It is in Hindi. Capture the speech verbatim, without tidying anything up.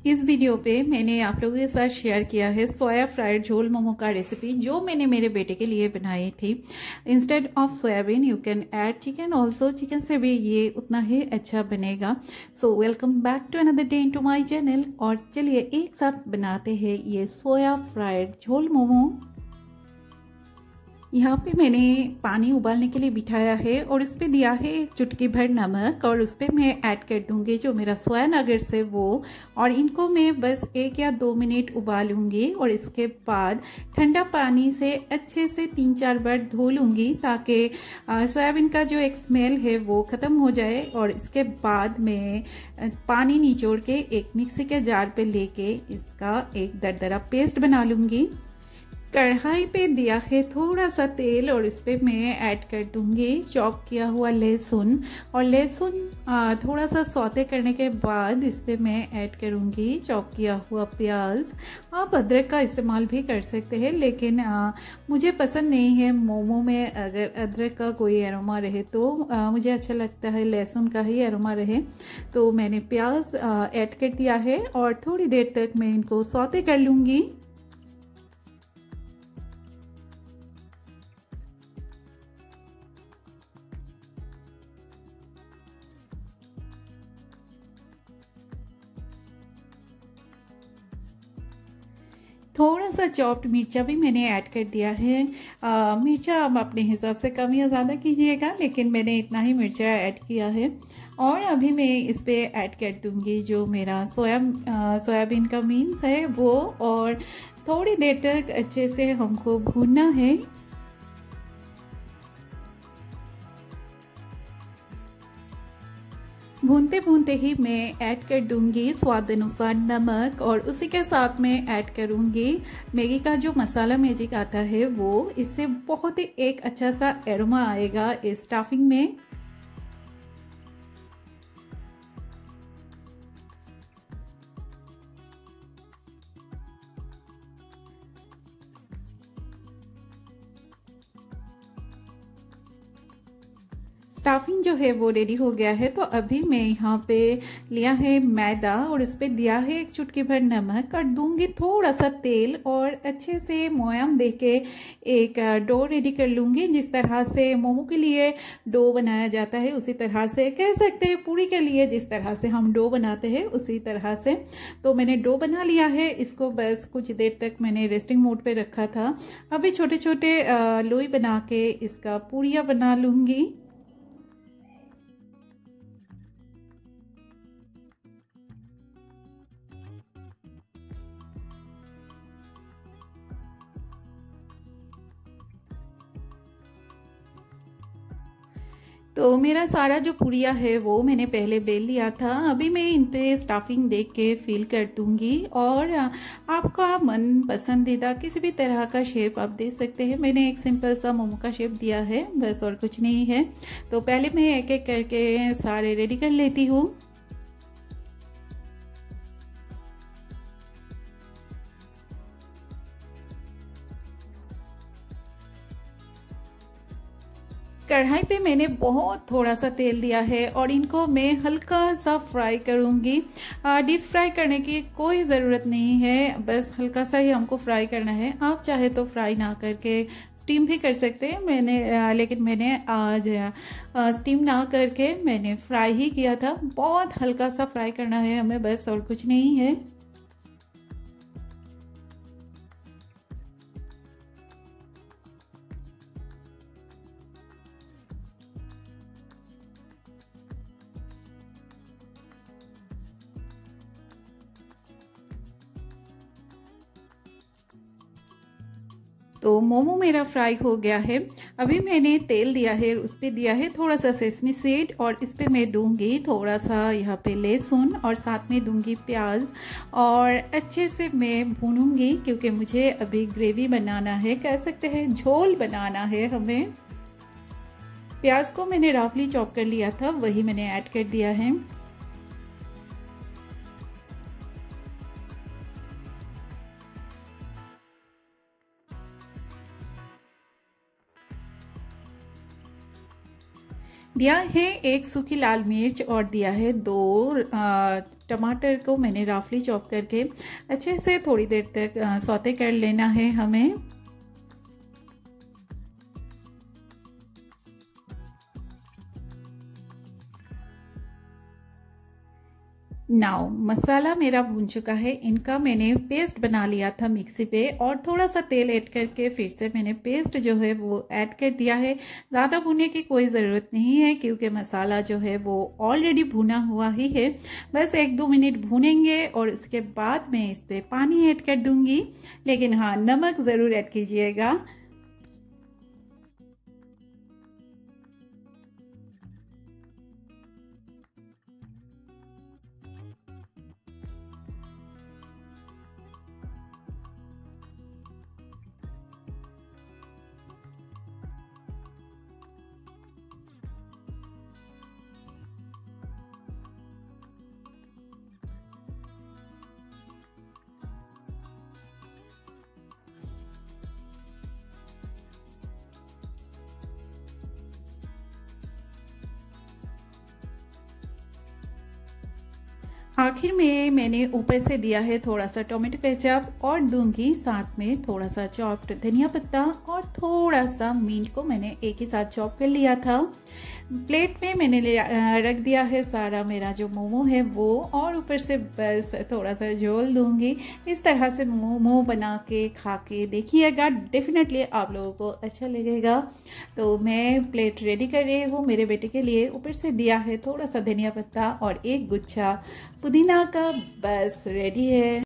इस वीडियो पे मैंने आप लोगों के साथ शेयर किया है सोया फ्राइड झोल मोमो का रेसिपी, जो मैंने मेरे बेटे के लिए बनाई थी। Instead of soybean you can add chicken also, chicken से भी ये उतना ही अच्छा बनेगा। So welcome back to another day to my channel. और चलिए एक साथ बनाते हैं ये सोया फ्राइड झोल मोमो। यहाँ पे मैंने पानी उबालने के लिए बिठाया है और इस पर दिया है एक चुटकी भर नमक, और उस पर मैं ऐड कर दूँगी जो मेरा सोया नगेट्स है वो। और इनको मैं बस एक या दो मिनट उबालूंगी और इसके बाद ठंडा पानी से अच्छे से तीन चार बार धो लूँगी, ताकि सोयाबीन का जो एक स्मेल है वो ख़त्म हो जाए। और इसके बाद मैं पानी निचोड़ के एक मिक्सी के जार पे लेके इसका एक दरदरा पेस्ट बना लूँगी। कढ़ाई पे दिया है थोड़ा सा तेल और इस पर मैं ऐड कर दूंगी चॉप किया हुआ लहसुन। और लहसुन थोड़ा सा सौते करने के बाद इस पर मैं ऐड करूंगी चॉप किया हुआ प्याज। आप अदरक का इस्तेमाल भी कर सकते हैं, लेकिन आ, मुझे पसंद नहीं है मोमो में अगर अदरक का कोई अरोमा रहे तो आ, मुझे अच्छा लगता है लहसुन का ही अरोमा रहे। तो मैंने प्याज ऐड कर दिया है और थोड़ी देर तक मैं इनको सौते कर लूँगी। थोड़ा सा चॉप्ड मिर्चा भी मैंने ऐड कर दिया है। आ, मिर्चा आप अपने हिसाब से कम या ज़्यादा कीजिएगा, लेकिन मैंने इतना ही मिर्चा ऐड किया है। और अभी मैं इस पे ऐड कर दूंगी जो मेरा सोया सोयाबीन का मीन्स है वो, और थोड़ी देर तक अच्छे से हमको भूनना है। भूनते भूनते ही मैं ऐड कर दूंगी स्वाद अनुसार नमक, और उसी के साथ में ऐड करूंगी मैगी का जो मसाला मैजिक आता है वो। इससे बहुत ही एक अच्छा सा एरोमा आएगा इस स्टफिंग में। स्टफिंग जो है वो रेडी हो गया है। तो अभी मैं यहाँ पे लिया है मैदा और इस पर दिया है एक चुटकी भर नमक, और दूंगी थोड़ा सा तेल और अच्छे से मोयम दे के एक डो रेडी कर लूँगी। जिस तरह से मोमो के लिए डो बनाया जाता है उसी तरह से, कह सकते हैं पूरी के लिए जिस तरह से हम डो बनाते हैं उसी तरह से। तो मैंने डो बना लिया है, इसको बस कुछ देर तक मैंने रेस्टिंग मोड पे रखा था। अभी छोटे छोटे लोई बना के इसका पूरियाँ बना लूँगी। तो मेरा सारा जो पुड़िया है वो मैंने पहले बेल लिया था। अभी मैं इन पे स्टफिंग देख के फिल कर दूंगी, और आपका मन पसंदीदा किसी भी तरह का शेप आप दे सकते हैं। मैंने एक सिंपल सा मोमो का शेप दिया है बस, और कुछ नहीं है। तो पहले मैं एक एक करके सारे रेडी कर लेती हूँ। कढ़ाई पे मैंने बहुत थोड़ा सा तेल दिया है और इनको मैं हल्का सा फ्राई करूँगी। डीप फ्राई करने की कोई ज़रूरत नहीं है, बस हल्का सा ही हमको फ्राई करना है। आप चाहे तो फ्राई ना करके स्टीम भी कर सकते हैं, मैंने आ, लेकिन मैंने आज आ, स्टीम ना करके मैंने फ्राई ही किया था। बहुत हल्का सा फ्राई करना है हमें बस, और कुछ नहीं है। तो मोमो मेरा फ्राई हो गया है। अभी मैंने तेल दिया है, उस पर दिया है थोड़ा सा सेसमी सीड, और इस पर मैं दूंगी थोड़ा सा यहाँ पे लहसुन, और साथ में दूंगी प्याज। और अच्छे से मैं भूनूंगी क्योंकि मुझे अभी ग्रेवी बनाना है, कह सकते हैं झोल बनाना है हमें। प्याज को मैंने रफली चॉप कर लिया था, वही मैंने ऐड कर दिया है। दिया है एक सूखी लाल मिर्च, और दिया है दो टमाटर को मैंने रफली चॉप करके अच्छे से थोड़ी देर तक सौते कर लेना है हमें। नाउ मसाला मेरा भून चुका है, इनका मैंने पेस्ट बना लिया था मिक्सी पे और थोड़ा सा तेल ऐड करके फिर से मैंने पेस्ट जो है वो ऐड कर दिया है। ज़्यादा भुनने की कोई ज़रूरत नहीं है क्योंकि मसाला जो है वो ऑलरेडी भुना हुआ ही है। बस एक दो मिनट भूनेंगे और उसके बाद मैं इस पर पानी ऐड कर दूँगी, लेकिन हाँ नमक ज़रूर ऐड कीजिएगा। आखिर में मैंने ऊपर से दिया है थोड़ा सा टोमेटो केचप और दूंगी साथ में थोड़ा सा चॉप्ड धनिया पत्ता और थोड़ा सा मिंट को मैंने एक ही साथ चॉप कर लिया था। प्लेट में मैंने रख दिया है सारा मेरा जो मोमो है वो, और ऊपर से बस थोड़ा सा झोल दूंगी। इस तरह से मोमो बना के खा के देखिएगा, डेफिनेटली आप लोगों को अच्छा लगेगा। तो मैं प्लेट रेडी कर रही हूँ मेरे बेटे के लिए। ऊपर से दिया है थोड़ा सा धनिया पत्ता और एक गुच्छा पुदीना का, बस रेडी है।